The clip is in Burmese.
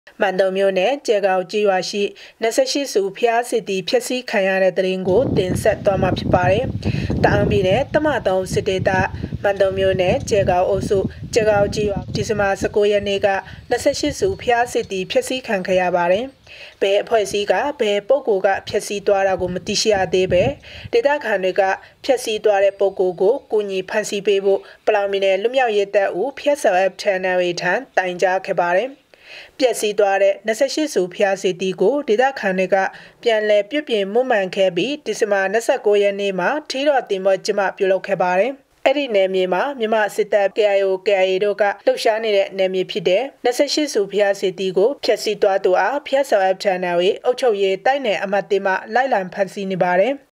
မန်တုံမျိုးနဲ့ကျေကောင်ကြီးရွာရှိ28စုဖျားစစ်တီဖြက်စီးခံရတဲ့တရင်ကိုတင်ဆက်သွားမှာဖြစ်ပါတယ်။တောင်ပြည်နယ်တမတုံစစ်ဒေသမန်တုံမျိုးနဲ့ကျေကောင်အုပ်စုကျေကောင်ကြီးရွာဒီဇင်ဘာ19ရက်နေ့က28စုဖျားစစ်တီဖြက်စီးခံခဲ့ရပါတယ်။ဘယ်အဖွဲ့အစည်းကဘယ်ပုဂ္ဂိုလ်ကဖြက်စီးသွားတာကိုမသိရှိရသေးပဲဒေသခံတွေကဖြက်စီးသွားတဲ့ပုဂ္ဂိုလ်ကိုကူညီဖန်ဆီးပေးဖို့ပလောင်ပြည်နယ်လွတ်မြောက်ရေးတပ်ဦးဖျက်ဆော် F Channel ထံတိုင်ကြားခဲ့ပါတယ်။ပျက်စီးသွားတဲ့28စုဖျားစီတီကိုဒေသခံတွေကပြန်လည်ပြုပြင်မှုမှန်ခဲ့ပြီးဒီဇင်ဘာ29ရက်နေ့မှာထီတော်တင်မော့ကျမပြုလုပ်ခဲ့ပါတယ်။အဲ့ဒီနယ်မြေမှာမြန်မာစစ်တပ် KIO KIA တို့ကလှုပ်ရှားနေတဲ့နယ်မြေဖြစ်တဲ့28စုဖျားစီတီကိုဖျက်ဆီးသွားသူအားဖျက်ဆော် F Channel အုပ်ချုပ်ရေးတိုက်နယ်အမှတ်3မှလိုက်လံဖန်ဆီးနေပါတယ်။